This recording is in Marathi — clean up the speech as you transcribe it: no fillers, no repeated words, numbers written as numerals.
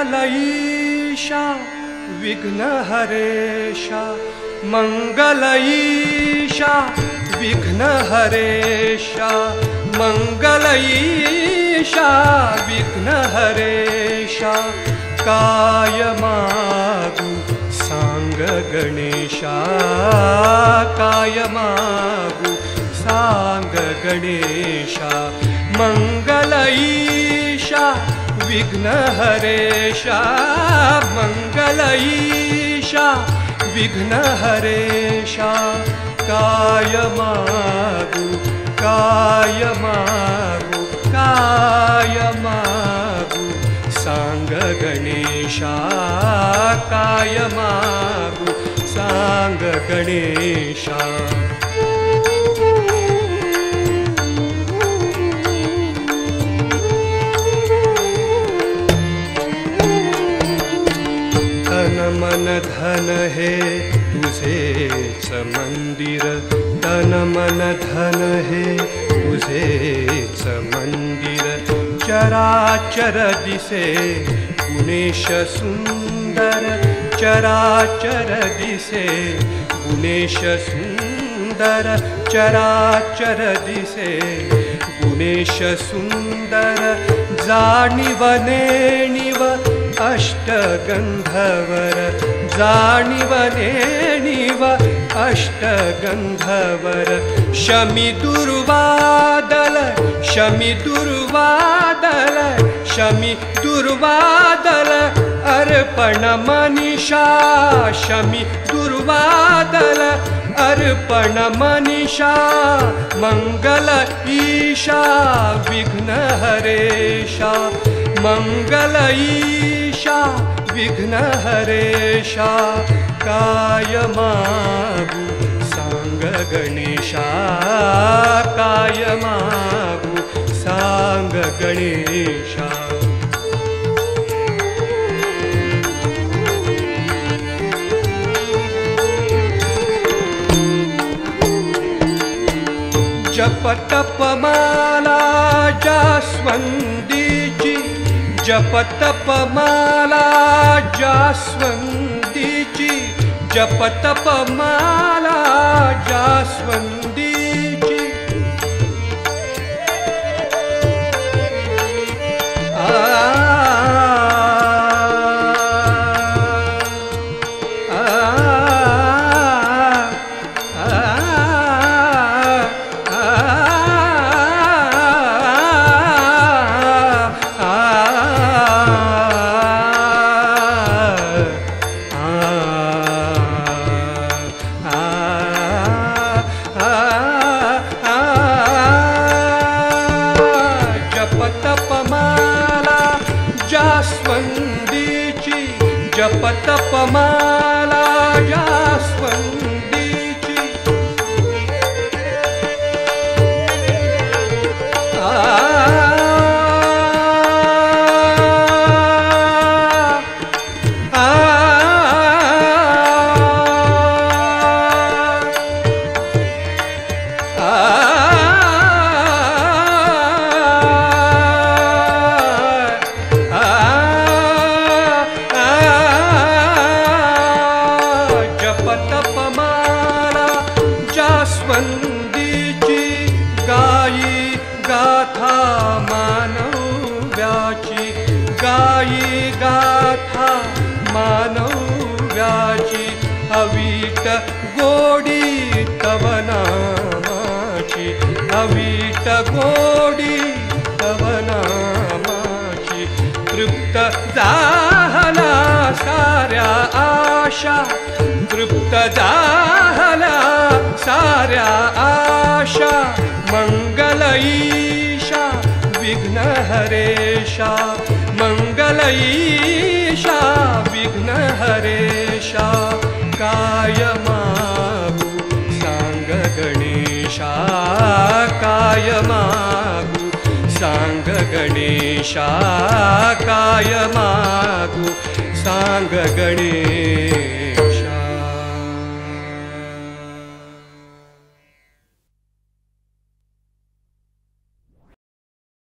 ईशा विघ्नहरेशा मंगल ईशा विघ्नहरेशा मंगल ईशा विघ्नहरेशा काय मागू सांग गणेशा काय मागू सांग गणेशा मंगल ईशा विघ्नहरेशा मंगल ईशा विघ्नहरेशा काय मागू काय मागू काय मागू सांग गणेशा काय मागू सांग गणेशा तन मन धन हे तुझेच मंदिर तन मन धन हे तुझेच मंदिर चराचर दिसे गुणेश सुंदर चराचर दिसे गुणेश सुंदर चराचर दिसे गुणेश सुंदर जाणीव नेणीव अष्टगंधवर जाणीव नेणीव अष्टगंधवर शमी दुर्वादल शमी दुर्वादल शमी दुर्वादल अर्पण मनीषा शमी दुर्वादल अर्पण मनीषा मंगल ईशा विघ्नहरेशा मंगल ईशा विघ्नहरेशा काय मागू सांग गणेशा काय मागू सांग गणेशा जप तप माला जास्वंदीची जप तप माला जास्वंदीची जप तप माला जास्वंदीची जास्वंदीची जप तप माला जास्वंदीची जास्वंदीची गायी गाथा मानव्याची गायी गाथा मानव्याची अवीट गोडी तव नामाची अवीट गोडी तव नामाची तृप्त झाला साऱ्या आशा तृप्त झाला साऱ्या आशा मंगल ईशा विघ्नहरेशा मंगल ईशा विघ्नहरेशा काय मागू सांग गणेशा काय मागू सांग गणेशा काय मागू सांग गणेशा